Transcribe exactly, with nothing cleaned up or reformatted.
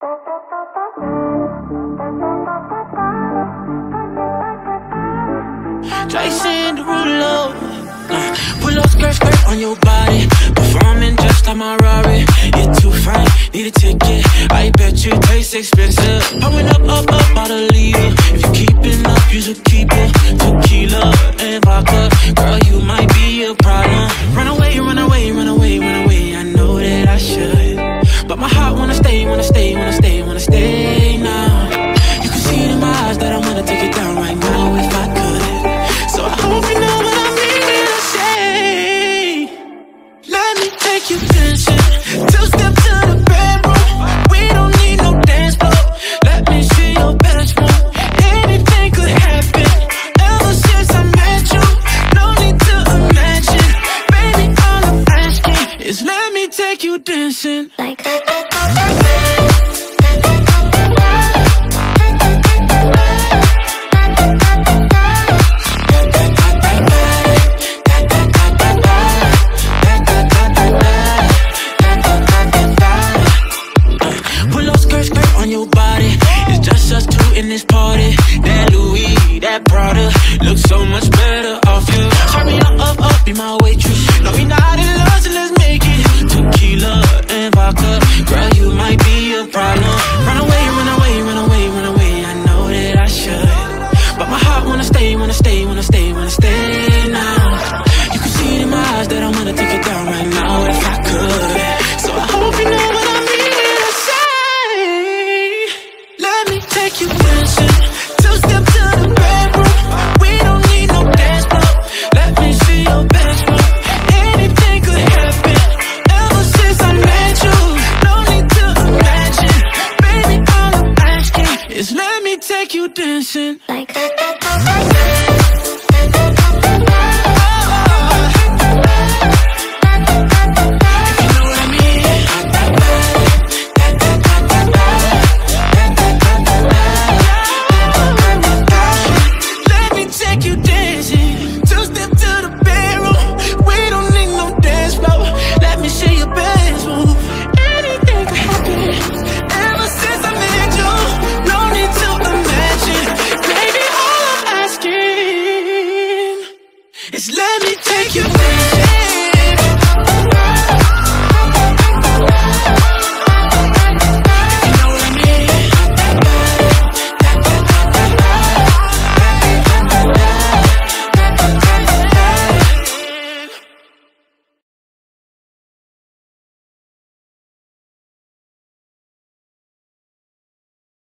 Jason Derulo, uh, pull up skirt, skirt on your body, performing just like my Rari. You're too fine, need a ticket. I bet you taste expensive. Pouring up, up, up, out a leader. If you keeping up, you should keep it. Tequila and vodka, girl, you might be a problem. Run away, run away, run away, run away. I know that I should, but my heart wanna stay, wanna stay, wanna stay, wanna stay now. You can see it in my eyes that I wanna take it down right now if I could. So I hope you know what I mean to say. Let me take you dancing. Two step to the bedroom. We don't need no dance floor. Let me see your best move. Anything could happen. Ever since I met you, no need to imagine. Baby, all I'm asking is let me take you dancing. Like in this party, that Louis, that Prada looks so much better off you. Turn me up, up, up, be my waitress. No, we not in love, so let's make it. Tequila and vodka, girl, you might be a problem. Run away, run away, run away, run away. I know that I should, but my heart wanna stay, wanna stay, wanna stay, wanna stay now. You can see it in my eyes that I wanna take it down right now if I could. So I hope you know what I mean to say. Let me take you dancing. Two step to the bedroom. We don't need no dance floor. Let me see your best move. Anything could happen. Ever since I met you, no need to imagine. Baby, all I'm asking is let me take you dancing. Like that.